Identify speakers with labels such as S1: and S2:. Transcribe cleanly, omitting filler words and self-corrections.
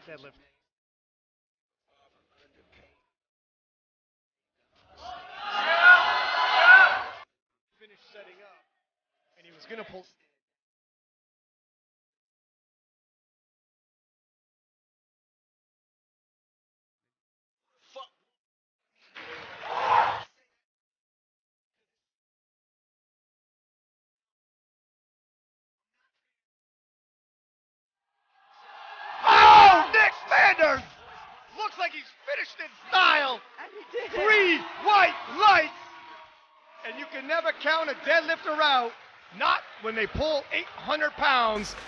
S1: Deadlift. Finished setting up, and he was gonna pull. Oh, Nick Manders! Looks like he's finished in style. 3 white lights, and you can never count a deadlifter out. Not when they pull 800 pounds